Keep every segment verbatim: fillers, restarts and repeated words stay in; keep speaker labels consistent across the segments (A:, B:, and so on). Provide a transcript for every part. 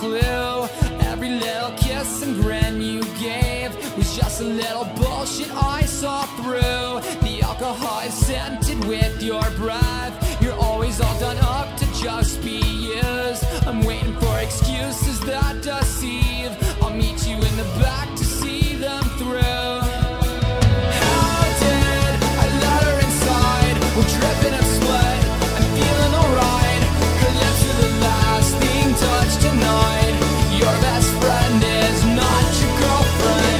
A: clue. Every little kiss and grin you gave was just a little bullshit I saw through. The alcohol is scented with your breath. You're always all done up to just be used. I'm waiting for excuses that deceive. I'll meet you in the back to see them through. How did I let her inside? We're dripping in sweat, I'm feeling alright. Could live to the last thing touched tonight. Your best friend is not your girlfriend.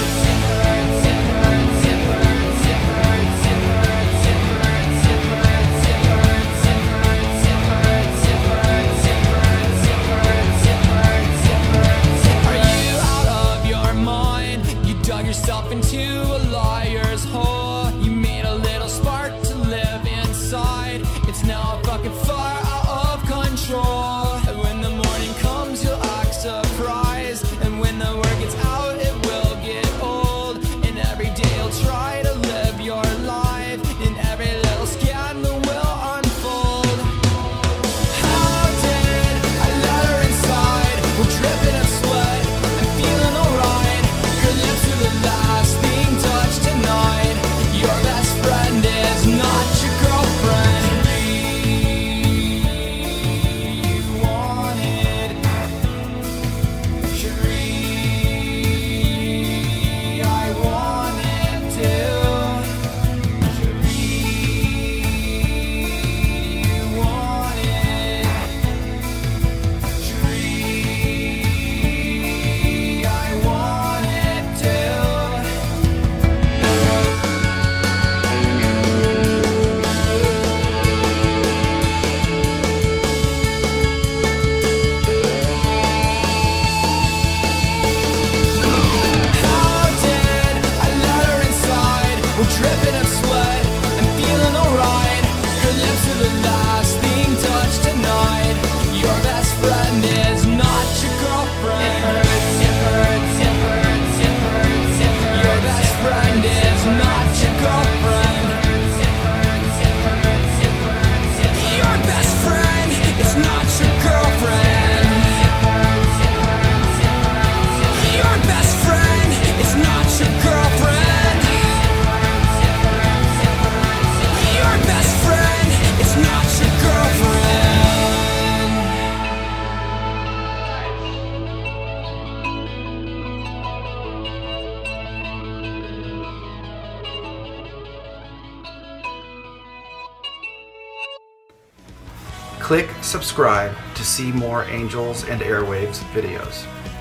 A: Yourself into a liar's hole. You made a little spark to live inside. It's now fucking far out of control. And when the morning comes, you'll act surprised. And when the word gets out, it will get old. And every day you'll try to live your life, and every little scandal will unfold. How did I let her inside? We're dripping in sweat, I'm feeling alright. Could live to the last thing touched tonight. Your best friend is not your girlfriend. You wanted Cherie, I wanted to. Cherie, you wanted Cherie, I wanted to. Dripping in sweat, I'm feeling alright. Could live to the last thing touched tonight. Your best friend is not your girlfriend. It hurts, it hurts, it hurts, it hurts, it hurts. Your best friend is not your girlfriend. It hurts, it hurts, it hurts, it hurts. Your best friend is not your girlfriend. It hurts, it hurts, it hurts, it hurts. Your best friend is not your girlfriend. Your best friend is not your girlfriend.
B: Click subscribe to see more Angels and Airwaves videos.